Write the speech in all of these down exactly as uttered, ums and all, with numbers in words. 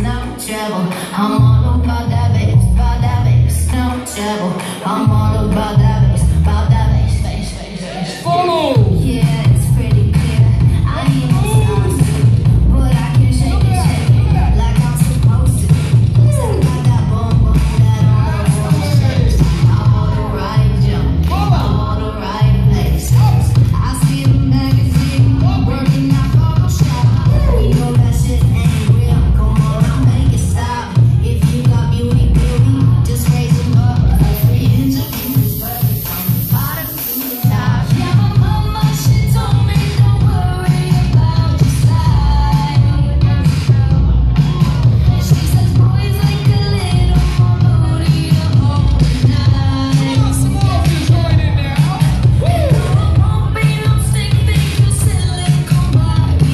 no trouble. I'm all about that bass, about that bass, no trouble. I'm all about that bass, about that bass, bass, bass, bass. Follow! Yeah, it's pretty clear. I need no stars too, but I can shake it, shake it like I'm supposed to. I got that boom boom that all the boys shakes. I'm on the right jump, I'm on the right place. I see the magazine working out Photoshop. We know that shit ain't real. Come on, I'll make it stop. If you got beauty, beauty, just raise them up. Every inch of you is perfect from the bottom to the top. Yeah, my mama, she told me don't worry about your size. She says boys like a little more booty to hold tonight. Some love is right in there. There won't be no stick, think you silicone body.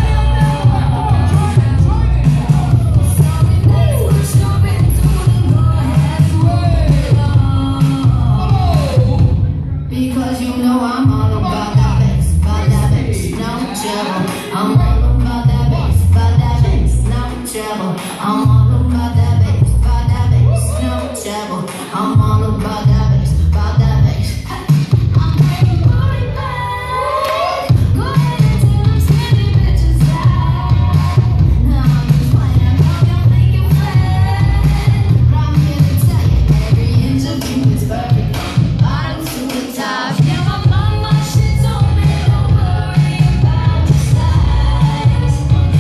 Because you know I'm all about that bass, about that bass, no trouble. I'm all about that bass, about that bass, no trouble. I'm all about that bass, about that bass, no trouble. I'm all about that bass, about that bass. I'm bringing booty back. Go ahead and tell them skinny bitches that. Now I'm just playing, how y'all think you flat? But I'm here to tell you, every inch of you is perfect from the bottom to the top. Yeah, my mama, she told me don't worry about your size.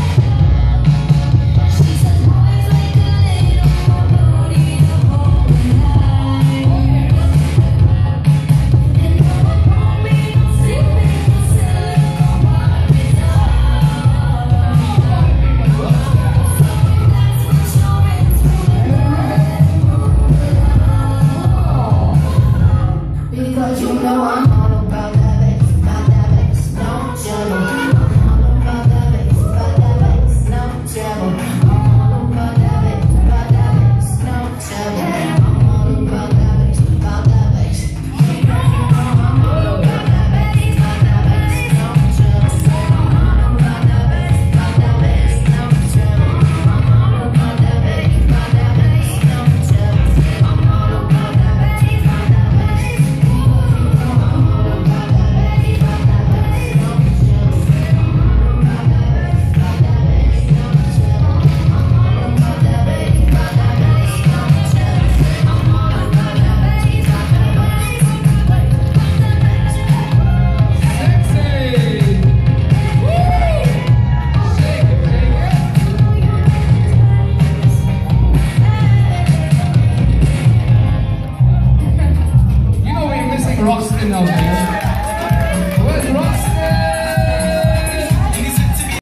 She says boys like a little more booty to hold tonight. And no one won't be no sleeping, no silicone bodies because you know I'm all about that bass, about that bass, no trouble. I'm all about that bass, about that bass, no trouble. I'm all about that bass, about that bass, no trouble. I'm all about that bass, about that bass. You know I'm all about that bass, about that bass, no trouble. I'm all about that bass, about that bass, no trouble. I'm all about that bass, about that bass, no trouble. I'm all about that bass, about that bass. You know we're missing Roxton out here.